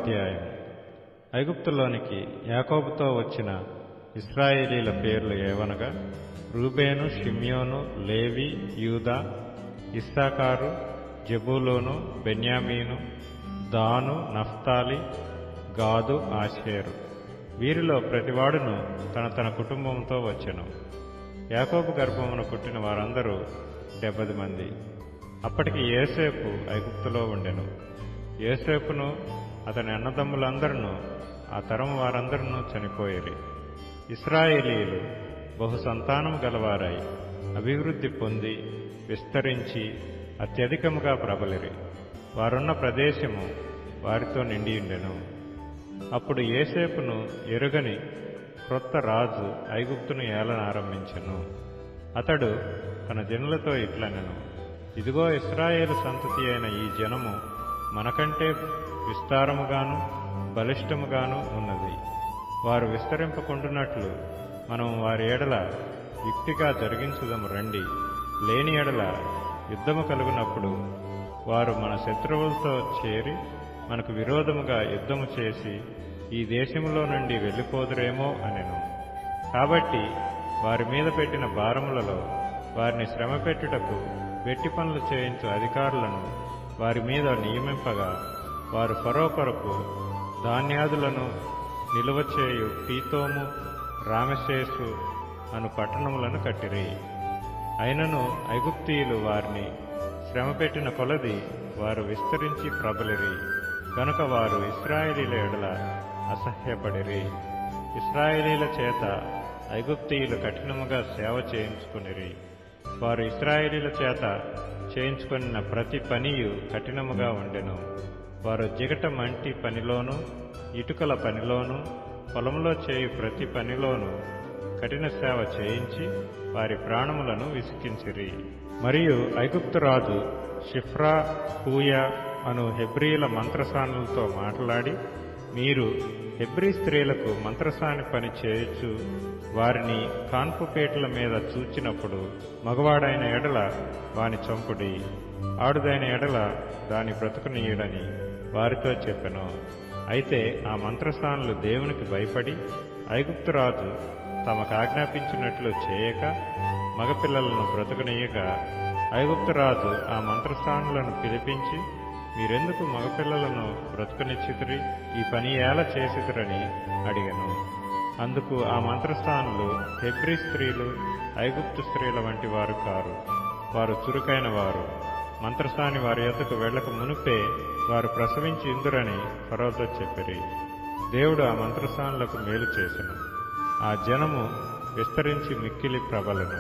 అధ్యాయం. ఐగుప్తులోనికి యాకోబుతో వచ్చిన ఇశ్రాయేలీల పేర్లు ఏవనగా రూబేను, షిమ్యోను, లేవి, యూదా, ఇస్సాకారు, జెబూలూను, బెన్యామీను, దాను, నఫ్తాలి, గాదు, ఆషేరు. వీరిలో ప్రతివాడును తన తన కుటుంబంతో వచ్చెను. యాకోబు గర్భమున పుట్టిన వారందరూ 70 మంది. అప్పటికి యోసేపు ఐగుప్తులో ఉండెను. యోసేపును అతని అన్నదమ్ములందరూ ఆ తరం వారందరూ చనిపోయిరి. ఇశ్రాయేలీయులు బహు సంతానము గలవారై అభివృద్ధి పొంది విస్తరించి అత్యధికముగా ప్రబలిరి. వారున్న ప్రదేశము వారితో నిండియుండెను. అప్పుడు యోసేపును ఎరుగని క్రొత్త రాజు ఐగుప్తును ఏలనారంభించెను. అతడు తన జనులతో ఇట్లనెను, ఇదిగో ఇశ్రాయేలు సంతతి అయిన ఈ జనము మనకంటే విస్తారముగాను బలిష్టముగాను ఉన్నది. వారు విస్తరింపకుండునట్లు మనము వారి ఎడల యుక్తిగా జరిగించుదము రండి. లేని ఎడల యుద్ధము కలుగునప్పుడు వారు మన శత్రువులతో చేరి మనకు విరోధముగా యుద్ధము చేసి ఈ దేశములో నుండి వెళ్ళిపోదురేమో అనెను. కాబట్టి వారి మీద పెట్టిన భారములలో వారిని శ్రమపెట్టుటకు వెట్టి పనులు చేయించు అధికారులను వారి మీద నియమింపగా వారు ఫరో కొరకు ధాన్యాదులను నిలువ చేయు పీతోము, రామెసేసు అను పట్టణములను కట్టిరి. అయినను ఐగుప్తీయులు వారిని శ్రమపెట్టిన కొలది వారు విస్తరించి ప్రబలిరి. కనుక వారు ఇశ్రాయేలీల ఎడల అసహ్యపడిరి. ఇశ్రాయేలీల చేత ఐగుప్తీయులు కఠినముగా సేవ చేయించుకునిరి. వారు ఇశ్రాయేలీల చేత చేయించుకున్న ప్రతి పనియు కఠినముగా ఉండెను. వారు జిగట మంటి పనిలోను, ఇటుకల పనిలోను, పొలంలో చేయు ప్రతి పనిలోను కఠిన సేవ చేయించి వారి ప్రాణములను విసికించిరి. మరియు ఐగుప్తు రాజు షిఫ్రా, పూయా అను హెబ్రీల మంత్రసానులతో మాట్లాడి, మీరు హెబ్రీ స్త్రీలకు మంత్రసాని పని చేయొచ్చు వారిని కాన్పుపేటల మీద చూచినప్పుడు మగవాడైన ఎడల వాని చంపుడి, ఆడుదైన ఎడల దాని బ్రతుకునీయుడని వారితో చెప్పెను. అయితే ఆ మంత్రసానులు దేవునికి భయపడి ఐగుప్తు రాజు తమకు ఆజ్ఞాపించినట్లు చేయక మగపిల్లలను బ్రతుకునీయక ఐగుప్తు రాజు ఆ మంత్రసానులను పిలిపించి, మీరెందుకు మగపిల్లలను బ్రతుకునిచ్చితిరి? ఈ పని ఎలా చేసిదిరని అడిగెను. అందుకు ఆ మంత్రస్థానులు, హెబ్రీ స్త్రీలు ఐగుప్తు స్త్రీల వంటి వారు కారు, వారు చురుకైన వారు. మంత్రసాని వారి యొద్దకు వెళ్ళక మునుపే వారు ప్రసవించి ఇందురని ఫరోతో చెప్పిరి. దేవుడు ఆ మంత్రసానులకు మేలు చేసెను. ఆ జనము విస్తరించి మిక్కిలి ప్రబలెను.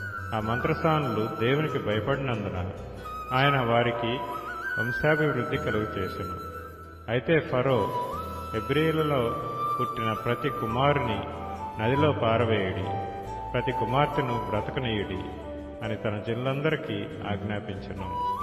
ఆ మంత్రసానులు దేవునికి భయపడినందున ఆయన వారికి వంశాభివృద్ధి కలుగు చేసెను. అయితే ఫరో, హెబ్రీలలో పుట్టిన ప్రతి కుమారుని నదిలో పారవేయుడి, ప్రతి కుమార్తెను బ్రతకనీయుడి అని తన జనులందరికీ ఆజ్ఞాపించెను.